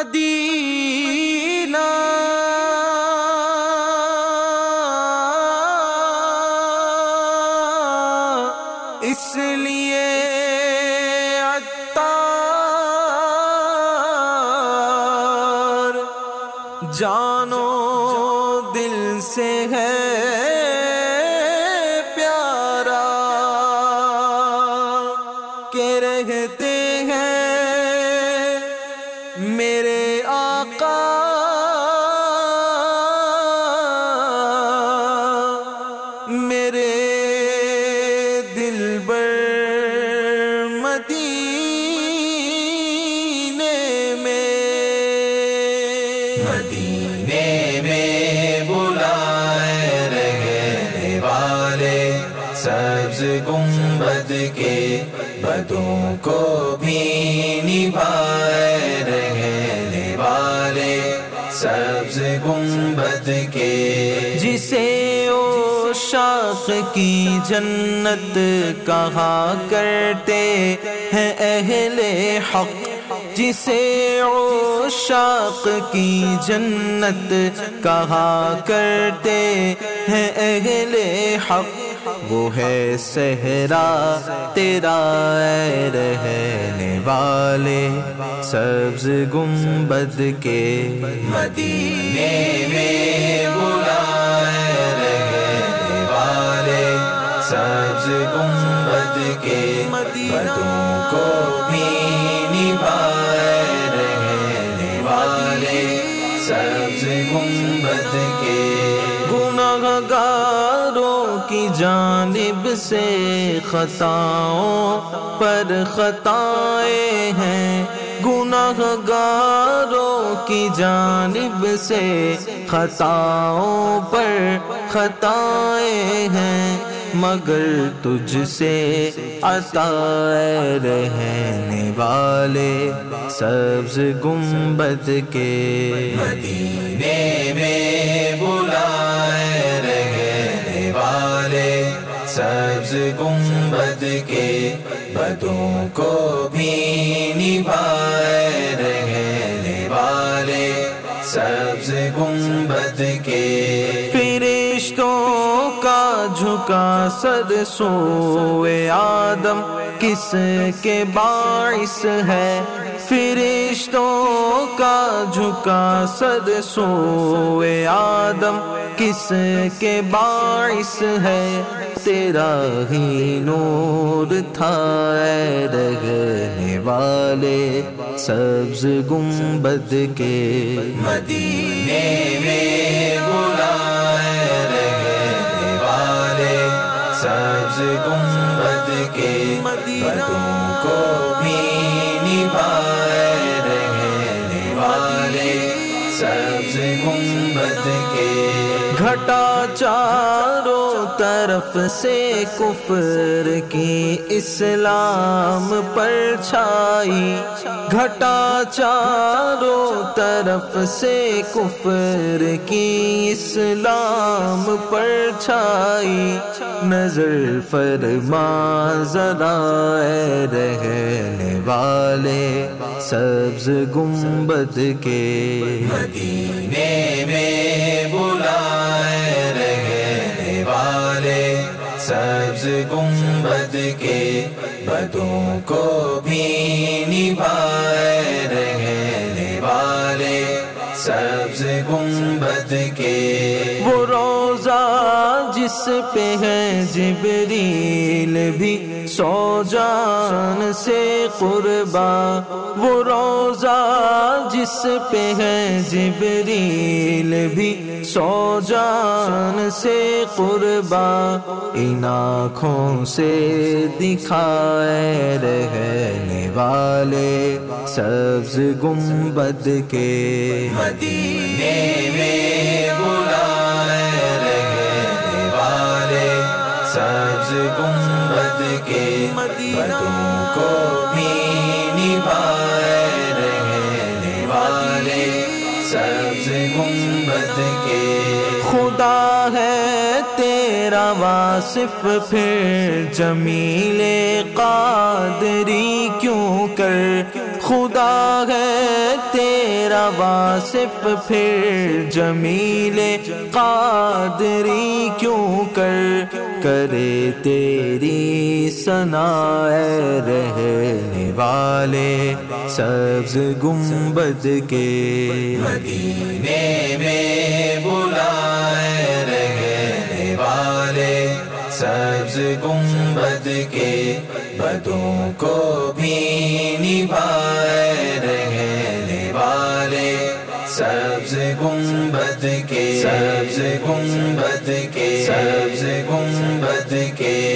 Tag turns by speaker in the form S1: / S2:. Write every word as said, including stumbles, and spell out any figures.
S1: مدینہ اس لیے عطار جانو دل سے ہے پیارا کہ رہتے ہیں میرے آقا میرے دلبر مدینے میں
S2: مدینے میں بلائے رہنے والے سبز گنبد کے بدوں کو بھی نبھائے رہنے والے سبز گنبد کے
S1: جسے عشاق کی جنت کہا کرتے ہیں اہل حق جسے عشاق کی جنت کہا کرتے ہیں اہل حق وہ ہے صحرا تیرا اے رہنے والے سبز گنبد کے
S2: مدینے میں بلائے رہنے والے سبز گنبد کے بدوں کو بھی نبھائے رہنے والے سبز گنبد کے
S1: گناہ گاروں کی جانب سے خطاؤں پر خطائیں ہیں گناہ گاروں کی جانب سے خطاؤں پر خطائیں ہیں مگر تجھ سے عطا رہنے والے سبز گنبد کے
S2: مدینے میں بلائے رہنے والے سبز گنبد کے بدوں کو بھی نبھائے رہنے والے سبز گنبد کے
S1: فرشتوں کا جھکا سر سوئے آدم کس کے باعث ہے فرشتوں کا جھکا سر سوئے آدم کس کے باعث ہے تیرا ہی نور تھا اے رہنے والے سبز گنبد کے
S2: مدینے میں بلائے رہنے والے سبز گنبد کے بدوں کو بھی نبھائے رہنے والے سبز گنبد کے
S1: گھٹا چاروں طرف سے کفر کی اسلام پر چھائی گھٹا چاروں طرف سے کفر کی اسلام پر چھائی نظر فرما ذرا اے رہنے والے سبز گنبد کے
S2: مدینے میں بلائے رہنے والے سبز گنبد کے بدوں کو بھی نبھائے رہنے والے سبز گنبد کے
S1: وہ روزہ جس پہ ہے جبریل بھی سو جان سے قربا وہ روزہ جس پہ ہے جبریل بھی سو جان سے قربا ان آنکھوں سے دکھائے رہنے والے سبز گنبد کے
S2: مدینے میں بلائے رہنے والے سبز گنبد کے بدوں کو بھی نبھائے رہنے والے سبز گنبد کے
S1: خدا ہے تیرا واصف پھر جمیل قادری کیوں کر خدا ہے تیرا تیرا واصف پھر جمیل قادری کیوں کر کرے تیری ثنا اے رہنے والے سبز گنبد کے
S2: مدینے میں بلائے رہنے والے سبز گنبد کے بدوں کو بھی نبھائے رہنے والے سبز گنبد کے سبز گنبد کے سبز گنبد کے